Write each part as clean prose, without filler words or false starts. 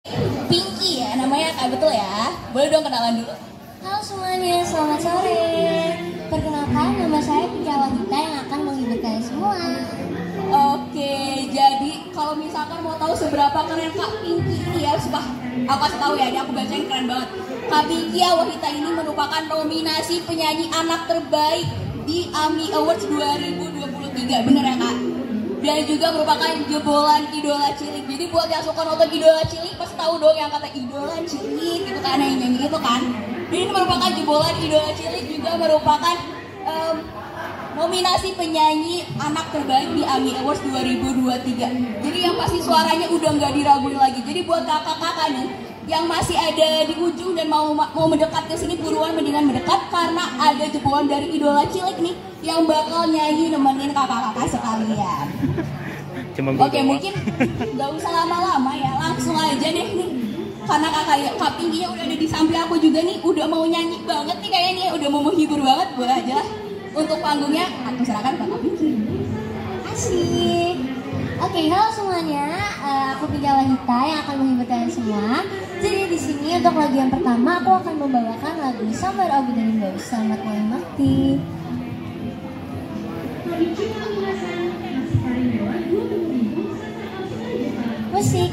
Pinky ya namanya Kak, betul ya? Boleh dong kenalan dulu. Halo semuanya, selamat sore. Perkenalkan, nama saya Pinky Awahita yang akan menghibur kalian semua. Oke, jadi kalau misalkan mau tahu seberapa keren Kak Pinky ini ya, sumpah aku kasih tahu ya, ini aku bacain keren banget. Kak Pinky Awahita ini merupakan nominasi penyanyi anak terbaik di AMI Awards 2023, bener ya Kak? Dan juga merupakan jebolan idola cilik. Jadi buat yang suka nonton idola cilik pasti tahu dong yang kata idola cilik gitu kan, yang nyanyi itu kan. Jadi ini merupakan jebolan idola cilik, juga merupakan nominasi penyanyi anak terbaik di AMI Awards 2023. Jadi yang pasti suaranya udah nggak diraguin lagi. Jadi buat kakak-kakak nih yang masih ada di ujung dan mau mendekat ke sini, buruan mendingan mendekat karena ada jebolan dari idola cilik nih yang bakal nyanyi nemenin kakak-kakak sekalian. Oke, mungkin nggak usah lama-lama ya, langsung aja deh nih. Karena Kak Pinky udah ada di samping aku juga nih, udah mau nyanyi banget nih kayaknya, udah mau menghibur banget. Boleh aja lah. Untuk panggungnya aku serahkan ke Kak Pinky. Asik. Oke, halo semuanya. Aku Pinky Awahita yang akan menghibur kalian semua. Jadi di sini untuk lagu yang pertama aku akan membawakan lagu Sambar Abu dari Bos. Selamat menikmati. Musik.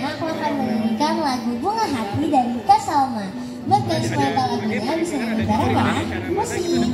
aku akan menyanyikan lagu Bunga Hati dari Kak Salma. Buat kalian semua tahu lagunya bisa nyanyi bareng ya. Musik.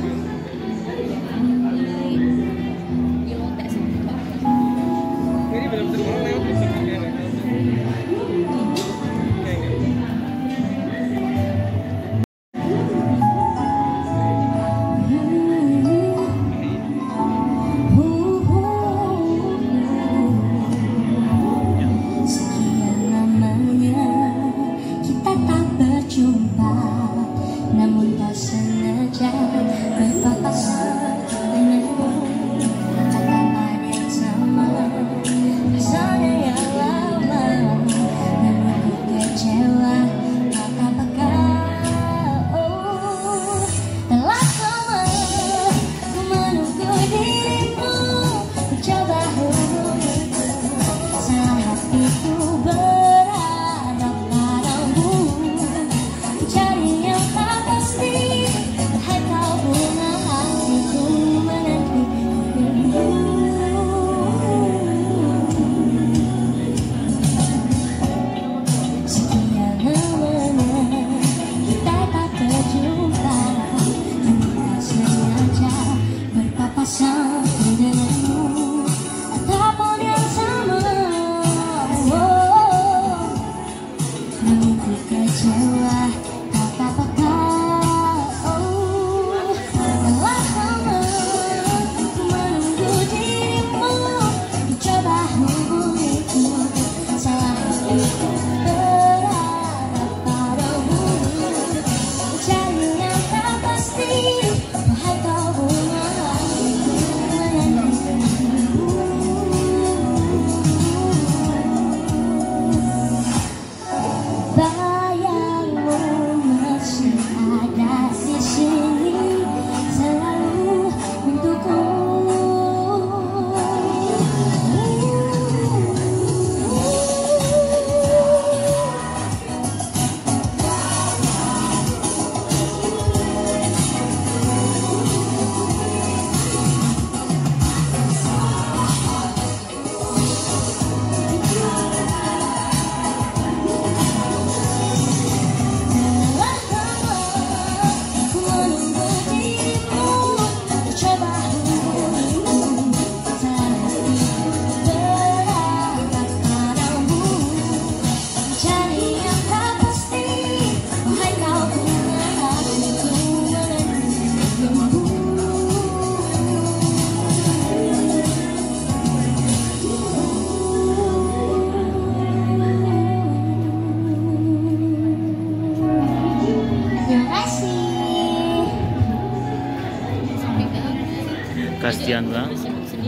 Kasihan banget.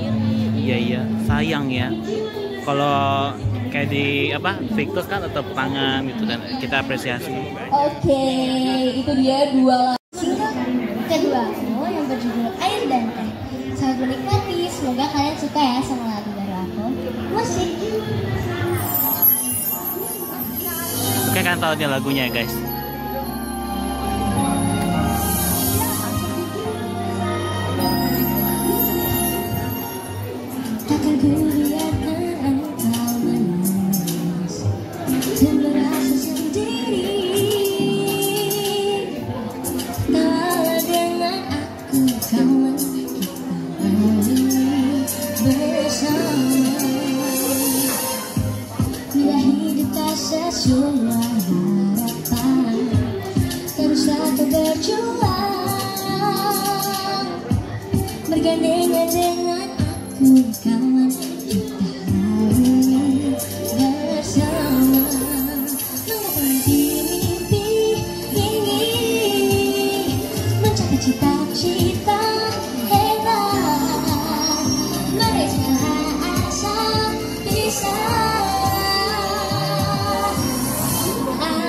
Iya sayang ya. Kalau kayak di Victor kan tetap tangan gitu kan, kita apresiasi. Oke, itu dia dua lagu. Single kedua aku yang berjudul Air dan Teh. Selamat menikmati, semoga kalian suka ya sama lagu baru aku. Musik. Oke kan tahu nih lagunya guys. Takkan ku biarkan engkau menangis dan merasa sendiri. Tawalah dengan aku, kawan, kita bersama. Bila hidup tak sesuai harapan, teruslah kau berjuang, bergandengan dengan aku, kawan, kita bersama. Menggapai mimpi ini, mencapai cita-cita hebat, meraih asa bisa.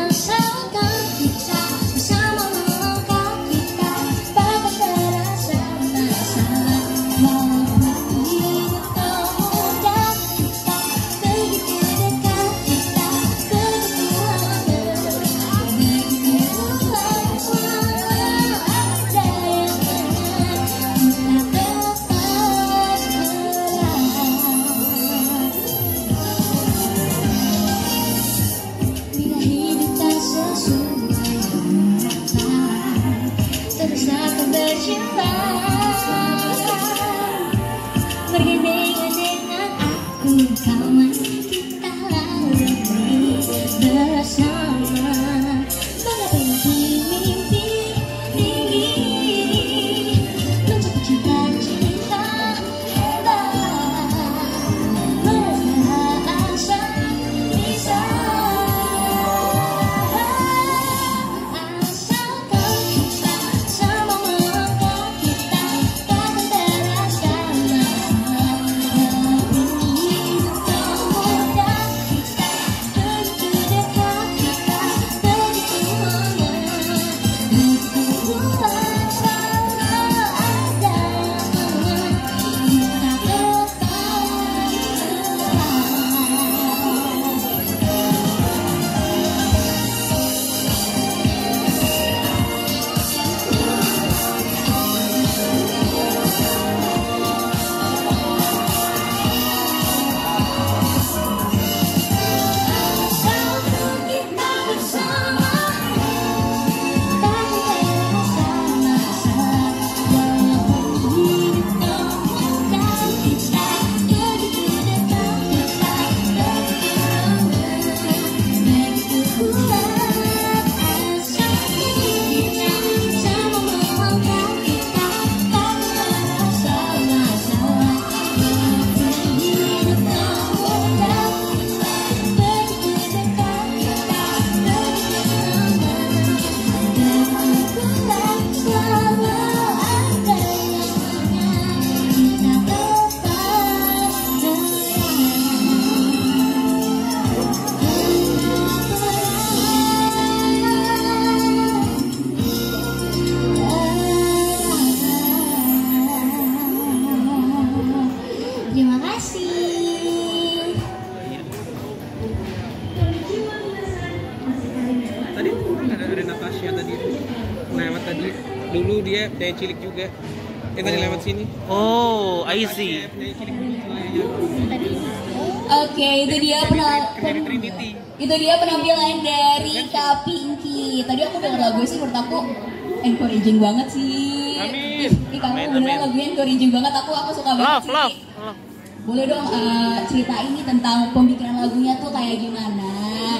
Dulu dia penyanyi cilik juga. Yang tadi lewat sini. Oh, I see. Penyanyi cilik juga. Oke, itu dia Dari Trinity. itu dia penampilan dari Kak Pinky. Tadi aku denger lagu sih, menurut aku encouraging banget sih. Amin. Ini kamu Amin, beneran amin. lagunya encouraging banget. Aku suka banget. Love, sih. love. Boleh dong ceritain nih tentang pembikinan lagunya tuh kayak gimana?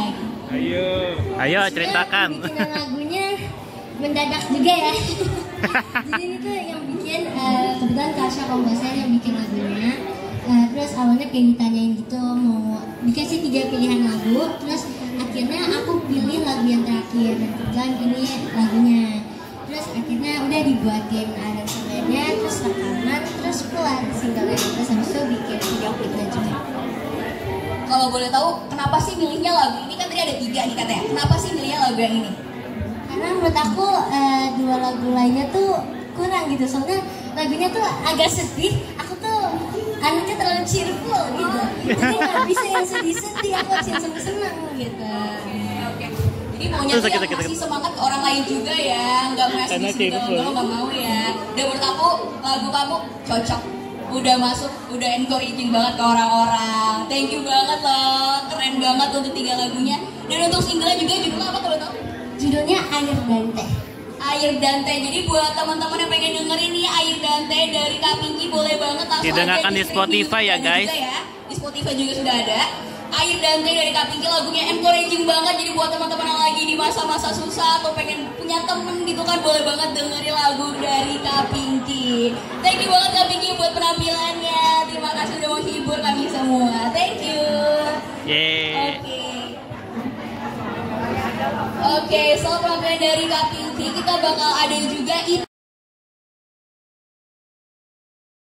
Ayo. Ayo ceritakan. Bikin lagunya mendadak juga ya. Jadi ini tuh yang bikin kebetulan Kasha komposer yang bikin lagunya. Terus awalnya kayak ditanyain gitu mau dikasih 3 pilihan lagu, terus akhirnya aku pilih lagu yang terakhir dan kebetulan ini lagunya. Terus akhirnya udah dibuatin aransemennya, terus rekaman, terus keluar singlenya, terus habis itu bikin video klipnya juga. Kalau boleh tahu, kenapa sih milihnya lagu ini? Kan tadi ada 3 nih katanya. Kenapa sih milihnya lagu yang ini? Karena menurut aku 2 lagu lainnya tuh kurang gitu, soalnya lagunya tuh agak sedih. Aku tuh anaknya terlalu cheerful gitu, jadi nggak bisa yang sedih-sedih, aku harus yang seneng-seneng gitu. Oke. Jadi maunya tuh yang ngasih semangat ke orang lain juga ya, nggak ngasih galau-galau, nggak mau ya. Dan menurut aku lagu kamu cocok, udah masuk, udah encouraging banget ke orang-orang. Thank you banget loh, keren banget untuk 3 lagunya. Dan untuk singlenya juga judulnya apa kalau tahu? Judulnya Air dan Teh. Air dan Teh. Jadi buat teman-teman yang pengen dengerin nih Air dan Teh dari Kak Pinky, boleh banget langsung Didengarkan aja di Spotify ya, Ada guys. juga ya. Di Spotify juga sudah ada. Air dan Teh dari Kak Pinky, lagunya encouraging banget. Jadi buat teman-teman yang lagi di masa-masa susah atau pengen punya temen gitu kan, boleh banget dengerin lagu dari Kak Pinky. Thank you banget Kak Pinky buat penampilannya. Terima kasih udah menghibur kami semua. Thank you. Yeay. Oke, setelah penampilan dari Kak Pinky, kita bakal ada juga